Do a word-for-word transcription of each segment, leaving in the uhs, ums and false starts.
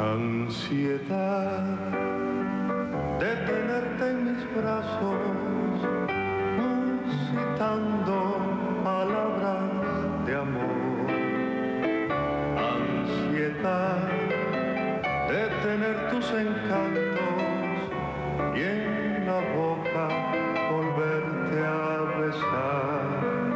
Ansiedad de tenerte en mis brazos, musitando palabras de amor. Ansiedad de tener tus encantos y en la boca volverte a besar.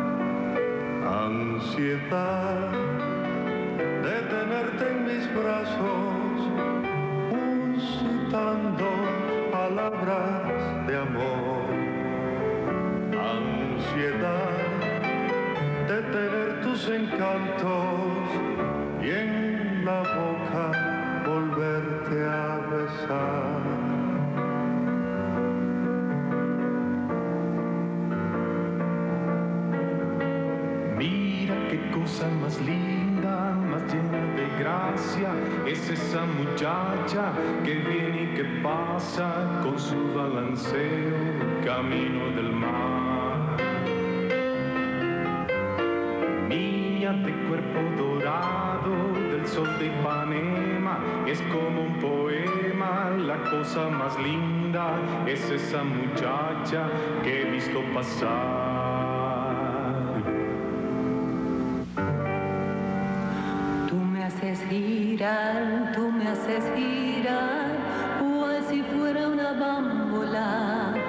Ansiedad de tenerte en mis brazos, musitando palabras de amor. Ansiedad de tener tus encantos y en la boca volverte a besar. Mira qué cosa más linda, más llena de gracia, es esa muchacha que viene y que pasa con su balanceo camino del mar. Mía de cuerpo dorado del sol de Ipanema, es como un poema, la cosa más linda es esa muchacha que he visto pasar. Tú me haces girar, tú me haces girar, cual si fuera una bambola.